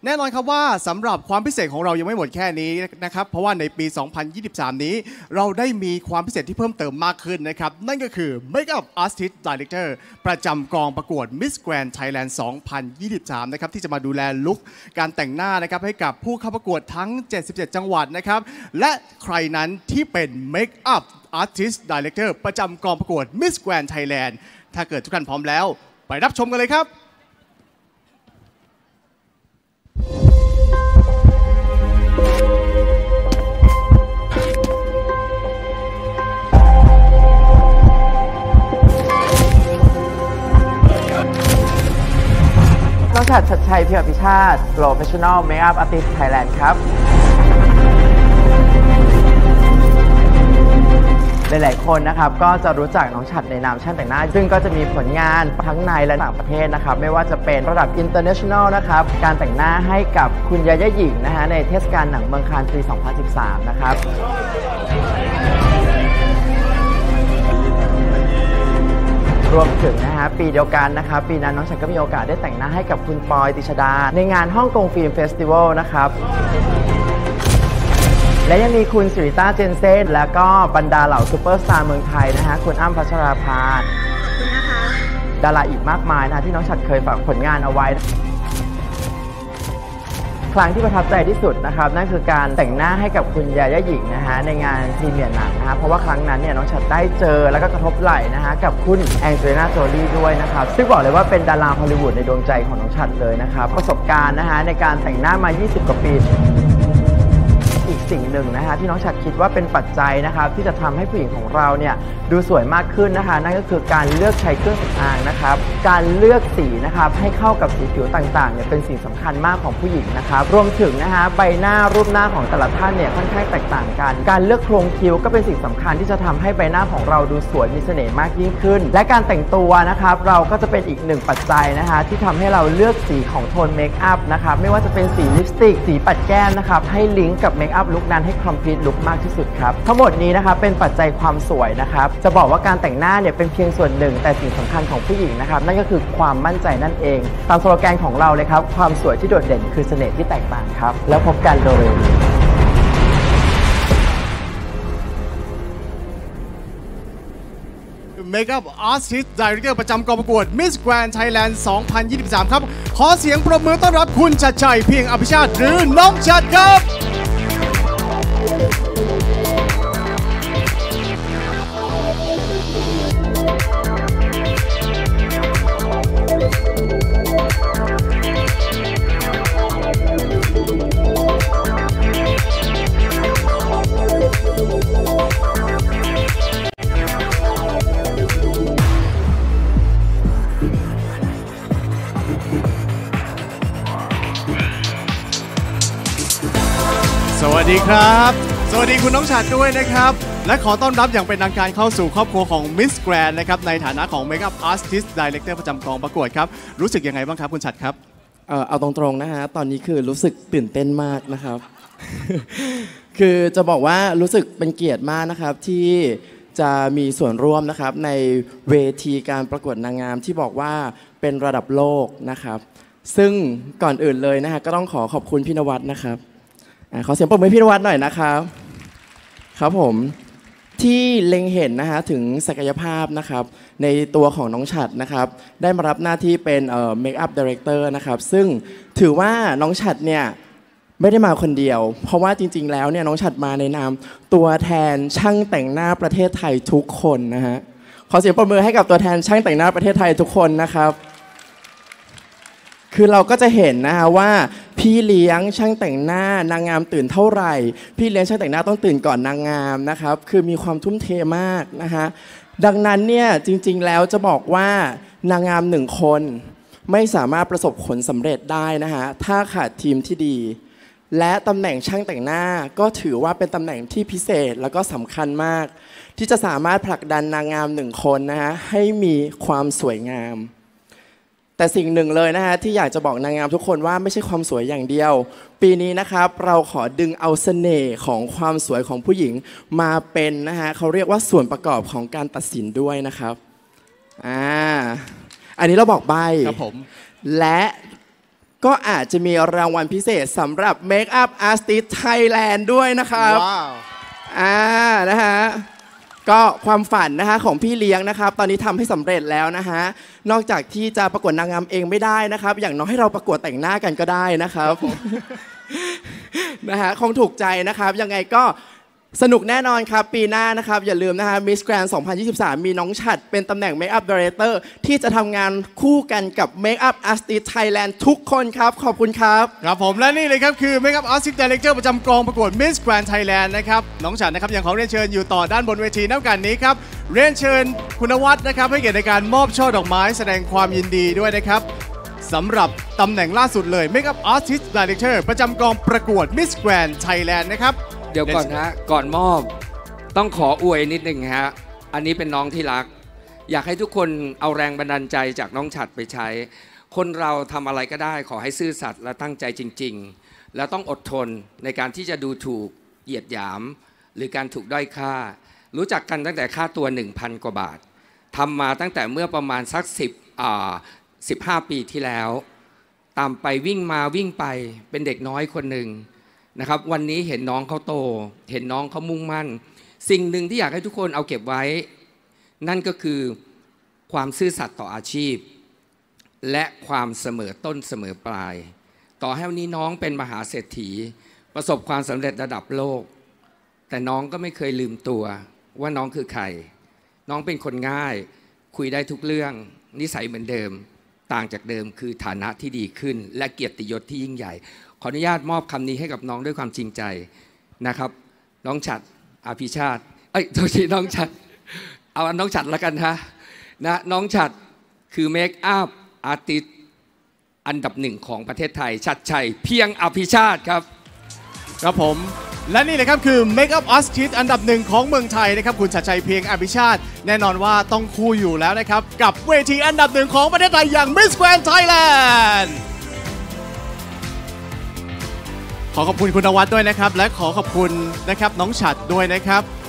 แน่นอนครับว่าสำหรับความพิเศษของเรายังไม่หมดแค่นี้นะครับเพราะว่าในปี 2023 นี้เราได้มีความพิเศษที่เพิ่มเติมมากขึ้นนะครับนั่นก็คือ Makeup Artist Director ประจำกองประกวด Miss Grand Thailand 2023 นะครับที่จะมาดูแลลุคการแต่งหน้านะครับให้กับผู้เข้าประกวดทั้ง 77 จังหวัดนะครับและใครนั้นที่เป็น Makeup Artist Director ประจำกองประกวด Miss Grand Thailand ถ้าเกิดทุกท่านพร้อมแล้วไปรับชมกันเลยครับน้องฉัตร ชัดชัย เพียวอภิชาติ Professional Makeup Artist Thailand ครับหลายๆคนนะครับก็จะรู้จักน้องฉัตรในนามช่างแต่งหน้าซึ่งก็จะมีผลงานทั้งในและต่างประเทศนะครับไม่ว่าจะเป็นระดับ International นะครับการแต่งหน้าให้กับคุณยาย่าหญิงนะฮะในเทศกาลหนังเมืองคานส์ปี 2013 นะครับรวมถึงนะฮะปีเดียวกันนะครับปีนั้นน้องฉัตรก็มีโอกาสได้แต่งหน้าให้กับคุณปอย ติชดาในงานฮ่องกงฟิล์มเฟสติวัลนะครับและยังมีคุณสิริต้า เจนเซ่นแล้วก็บรรดาเหล่าซูเปอร์สตาร์เมืองไทยนะฮะคุณอ้ำ พัชราภาดาราอีกมากมายนะที่น้องฉัตรเคยฝากผลงานเอาไว้ครั้งที่ประทับใจที่สุดนะครับนั่นคือการแต่งหน้าให้กับคุณยาย่าหญิงนะฮะในงานพรีเมียร์หนังนะฮะเพราะว่าครั้งนั้นเนี่ยน้องฉัตรได้เจอแล้วก็กระทบไหล่นะฮะกับคุณแองเจลิน่า โจลี่ด้วยนะครับซึ่งบอกเลยว่าเป็นดาราฮอลลีวูดในดวงใจของน้องฉัตรเลยนะครับประสบการณ์นะฮะในการแต่งหน้ามา20 กว่าปีอีกสิ่งหนึ่งนะฮะที่น้องฉัตรคิดว่าเป็นปัจจัยนะครับที่จะทำให้ผู้หญิงของเราเนี่ยดูสวยมากขึ้นนะคะนั่นก็คือการเลือกใช้เครื่องสำอางนะครับการเลือกสีนะครับให้เข้ากับสีผิวต่างๆเนี่ยเป็นสิ่งสำคัญมากของผู้หญิงนะครับรวมถึงนะฮะใบหน้ารูปหน้าของแต่ละท่านเนี่ยค่อนข้างแตกต่างกันการเลือกโครงคิ้วก็เป็นสิ่งสำคัญที่จะทำให้ใบหน้าของเราดูสวยมีเสน่ห์มากยิ่งขึ้นและการแต่งตัวนะครับเราก็จะเป็นอีกหนึ่งปัจจัยนะคะที่ทำให้เราเลือกสีของโทนเมคอัพนะครับไม่ว่าจะเป็นสีลิปสติกสีปัดแก้มนะครับให้ลิงก์กับเมคอัพลุคนั้นให้คอมพลีทลุคมากที่สุดครับทั้งหมดนี้นะครับเป็นปัจจัยความสวยนะครับจะบอกว่าการแต่งหน้าเนี่ยเป็นเพียงส่วนหนึ่งแต่สิ่งสำคัญของผู้หญิงนะครับนั่นก็คือความมั่นใจนั่นเองตามสโลแกนของเราเลยครับความสวยที่โดดเด่นคือเสน่ห์ที่แตกต่างครับแล้วพบกันโดยเร็วนี้ Makeup Artist Director ประจำกองประกวด Miss Grand Thailand 2023 ครับขอเสียงปรบมือต้อนรับคุณชัดชัย เพียงอภิชาติหรือน้องฉัตรครับสวัสดีครับสวัสดีคุณน้องฉัตรด้วยนะครับและขอต้อนรับอย่างเป็นทางการเข้าสู่ครอบครัวของ Miss Grand นะครับในฐานะของ Makeup Artist Director ประจำกองประกวดครับรู้สึกยังไงบ้างครับคุณฉัตรครับเอาตรงๆนะฮะตอนนี้คือรู้สึกตื่นเต้นมากนะครับ คือจะบอกว่ารู้สึกเป็นเกียรติมากนะครับที่จะมีส่วนร่วมนะครับในเวทีการประกวดนางงามที่บอกว่าเป็นระดับโลกนะครับซึ่งก่อนอื่นเลยนะฮะก็ต้องขอบคุณพี่นวัดนะครับขอเสียงปรบมือพี่นวัดหน่อยนะครับครับผมที่เล็งเห็นนะฮะถึงศักยภาพนะครับในตัวของน้องฉัตรนะครับได้มารับหน้าที่เป็นเมคอัพดีเรคเตอร์นะครับซึ่งถือว่าน้องฉัตรเนี่ยไม่ได้มาคนเดียวเพราะว่าจริงๆแล้วเนี่ยน้องฉัตรมาในนามตัวแทนช่างแต่งหน้าประเทศไทยทุกคนนะฮะขอเสียงปรบมือให้กับตัวแทนช่างแต่งหน้าประเทศไทยทุกคนนะครับคือเราก็จะเห็นนะฮะว่าพี่เลี้ยงช่างแต่งหน้านางงามตื่นเท่าไหร่พี่เลี้ยงช่างแต่งหน้าต้องตื่นก่อนนางงามนะครับคือมีความทุ่มเทมากนะฮะดังนั้นเนี่ยจริงๆแล้วจะบอกว่านางงาม1 คนไม่สามารถประสบผลสำเร็จได้นะฮะถ้าขาดทีมที่ดีและตำแหน่งช่างแต่งหน้าก็ถือว่าเป็นตำแหน่งที่พิเศษแล้วก็สำคัญมากที่จะสามารถผลักดันนางงาม1 คนนะฮะให้มีความสวยงามแต่สิ่งหนึ่งเลยนะฮะที่อยากจะบอกนางงามทุกคนว่าไม่ใช่ความสวยอย่างเดียวปีนี้นะครับเราขอดึงเอาเสน่ห์ของความสวยของผู้หญิงมาเป็นนะฮะเขาเรียกว่าส่วนประกอบของการตัดสินด้วยนะครับอันนี้เราบอกใบ้ครับผมและก็อาจจะมีรางวัลพิเศษสำหรับ Makeup Artist Thailand ด้วยนะครับว้าวนะฮะก็ความฝันนะคะของพี่เลี้ยงนะครับตอนนี้ทำให้สำเร็จแล้วนะฮะนอกจากที่จะประกวดนางงามเองไม่ได้นะครับอย่างน้อยให้เราประกวดแต่งหน้ากันก็ได้นะครับนะฮะคงถูกใจนะครับยังไงก็สนุกแน่นอนครับปีหน้านะครับอย่าลืมนะฮะ Miss Grand 2023 มีน้องฉัดเป็นตำแหน่ง Makeup Director ที่จะทำงานคู่กันกับ Makeup Artist Thailand ทุกคนครับขอบคุณครับครับผมและนี่เลยครับคือ Makeup Artist Director ประจำกองประกวด Miss Grand Thailand นะครับน้องฉัดนะครับยังขอเรียนเชิญอยู่ต่อด้านบนเวทีนับกันนี้ครับเรียนเชิญคุณวัฒน์นะครับให้เกียรติในการมอบช่อดอกไม้แสดงความยินดีด้วยนะครับสำหรับตำแหน่งล่าสุดเลย Makeup Artist Director ประจำกองประกวด Miss Grand Thailand นะครับเดี๋ยวก่อนฮะก่อนมอบต้องขออวยนิดนึงฮะอันนี้เป็นน้องที่รักอยากให้ทุกคนเอาแรงบันดาลใจจากน้องฉัดไปใช้คนเราทำอะไรก็ได้ขอให้ซื่อสัตย์และตั้งใจจริงๆแล้วต้องอดทนในการที่จะดูถูกเหยียดหยามหรือการถูกด้อยค่ารู้จักกันตั้งแต่ค่าตัว 1,000 กว่าบาททำมาตั้งแต่เมื่อประมาณสัก15 ปีที่แล้วตามไปวิ่งมาวิ่งไปเป็นเด็กน้อยคนหนึ่งนะครับวันนี้เห็นน้องเขาโตเห็นน้องเขามุ่งมั่นสิ่งหนึ่งที่อยากให้ทุกคนเอาเก็บไว้นั่นก็คือความซื่อสัตย์ต่ออาชีพและความเสมอต้นเสมอปลายต่อให้วันนี้น้องเป็นมหาเศรษฐีประสบความสำเร็จระดับโลกแต่น้องก็ไม่เคยลืมตัวว่าน้องคือใครน้องเป็นคนง่ายคุยได้ทุกเรื่องนิสัยเหมือนเดิมต่างจากเดิมคือฐานะที่ดีขึ้นและเกียรติยศที่ยิ่งใหญ่ขออนุญาตมอบคำนี้ให้กับน้องด้วยความจริงใจนะครับน้องฉัดอภิชาติโทษทีน้องฉัดเอาน้องฉัดละกันฮะนะน้องฉัดคือเมคอัพอาร์ติสต์อันดับหนึ่งของประเทศไทยฉัดชัยเพียงอภิชาติครับครับผมและนี่เลยครับคือ Makeup Artist อันดับหนึ่งของเมืองไทยนะครับคุณชัดชัยเพียงอภิชาติแน่นอนว่าต้องคู่อยู่แล้วนะครับกับเวทีอันดับหนึ่งของประเทศไทยอย่าง Miss Grand Thailandขอขอบคุณคุณนวัดด้วยนะครับและขอขอบคุณนะครับน้องฉัดด้วยนะครับ